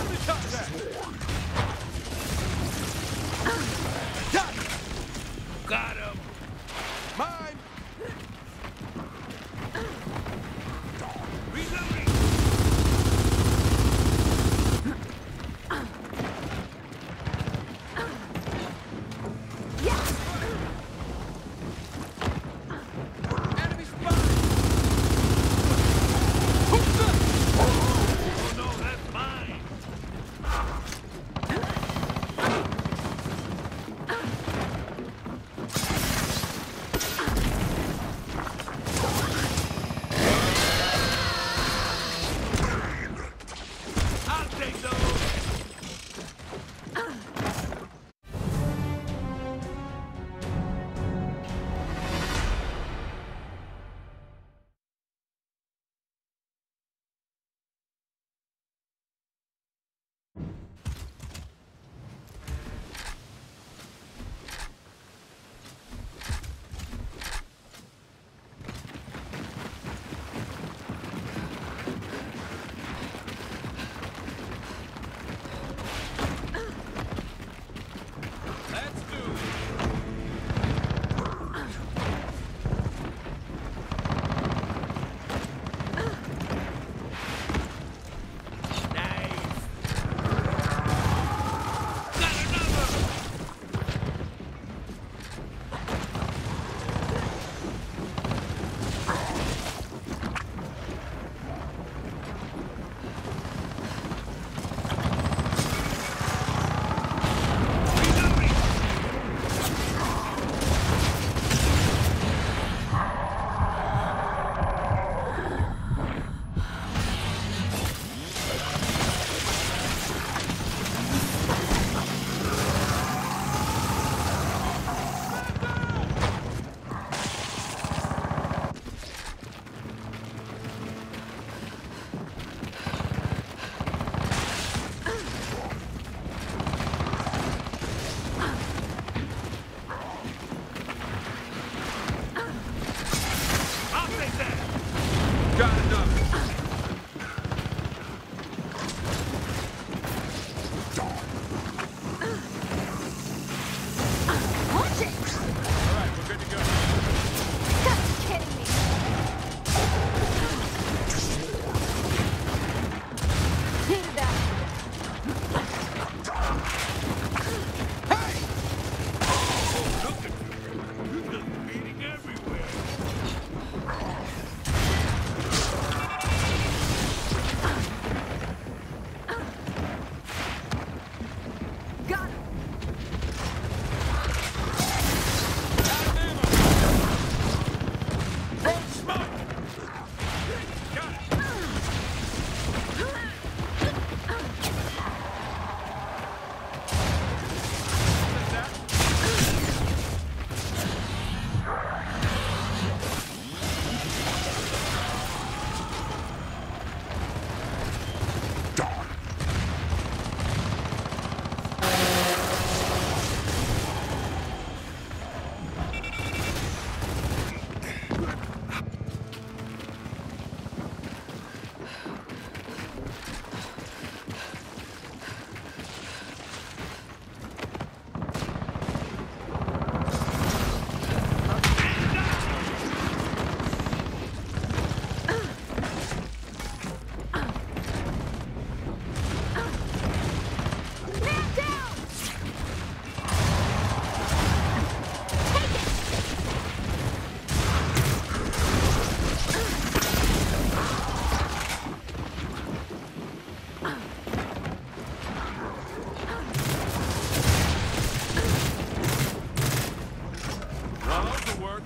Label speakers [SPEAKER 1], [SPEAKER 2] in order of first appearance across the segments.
[SPEAKER 1] Enemy contact! Got him!
[SPEAKER 2] Got him!
[SPEAKER 1] Mine!
[SPEAKER 2] Reloading!
[SPEAKER 1] Enemy spotted! Who's this?
[SPEAKER 2] Oh no, that's mine! I'll take those!
[SPEAKER 1] Let's do it!
[SPEAKER 2] Nice! Got another! Reloading! I'll take that!
[SPEAKER 1] Got another!
[SPEAKER 3] Watch it!
[SPEAKER 1] Alright, we're good to go.
[SPEAKER 3] That's kidding me. Do that.
[SPEAKER 1] Hey!
[SPEAKER 2] Look at you! You're just bleeding everywhere!
[SPEAKER 3] Got him.
[SPEAKER 1] Throw smoke!
[SPEAKER 2] Got it!
[SPEAKER 1] Take that.
[SPEAKER 3] Man down! Take it!
[SPEAKER 1] Well, those will work.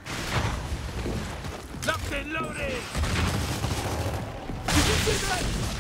[SPEAKER 2] Locked and loaded!
[SPEAKER 1] Did you see that?